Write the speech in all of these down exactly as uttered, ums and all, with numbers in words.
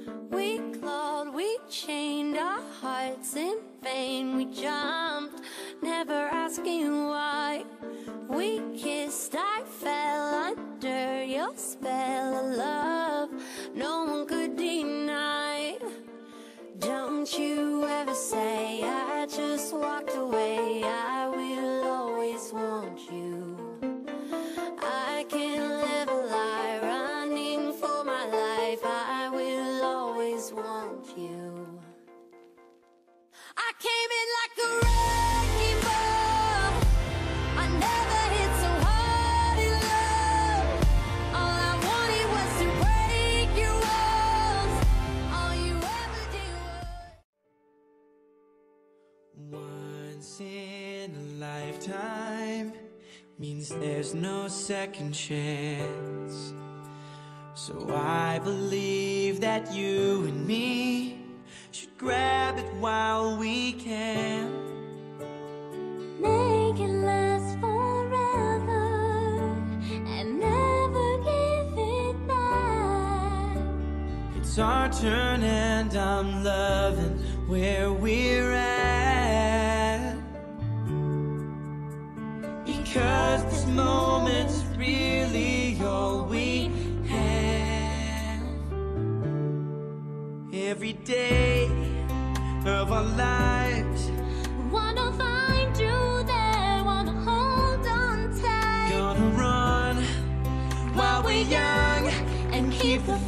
We clawed, we chained our hearts in vain. We jumped, never asking why. We kissed, I fell under your spell of love no one could deny. Don't you ever say I just walked away. I will always want you. I can't live a lie running for my life. I will always want you. I came in like a wrecking ball. I never hit so hard in love. All I wanted was to break your walls. All you ever did was once in a lifetime means there's no second chance. So I believe that you and me should grab it while we can. make it last forever and never give it back. It's our turn and I'm loving where we're at, because this moment's really all we have. Every day of our lives, Wanna find you there, wanna hold on tight. gonna run while we're young and keep the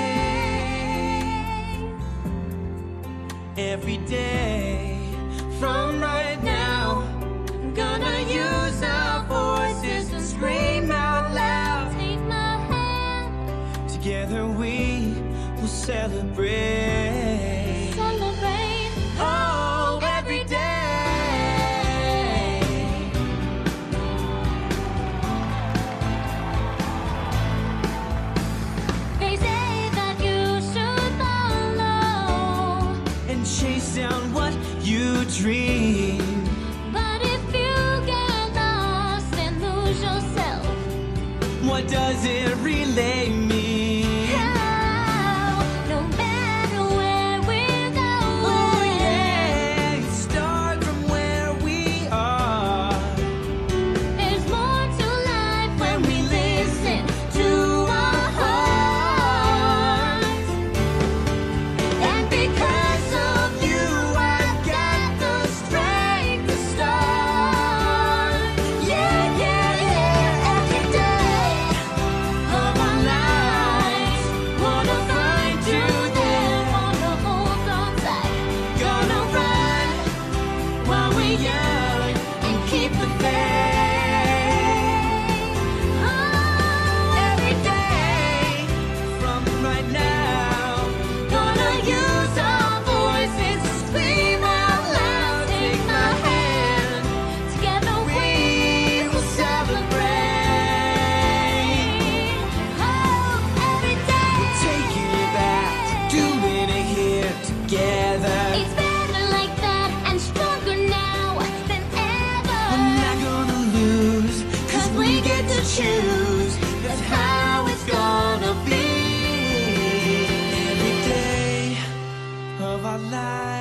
faith. every day. From right now, gonna use our voices and scream out loud. Take my hand, Together we will celebrate. celebrate. Oh, every day. They say that you should follow, And chase down what you dream. but if you get lost and lose yourself, What does it really mean? how, no matter where we're going, Oh yeah, start from where we are. there's more to life when we listen to our hearts. And because of you, I've got the strength to start. Yeah, yeah, yeah, every day of our lives. Wanna find you there, wanna hold on tight. Gonna run while we're young and keep the faith. Oh, every day, From right now, gonna use our voices to scream out loud. Take my hand, together we will celebrate. Oh, every day, taking it back, doing it here together. it's better like that and stronger now than ever. We're not gonna lose, cause we get to choose. That's how it's gonna be. Every day of our lives.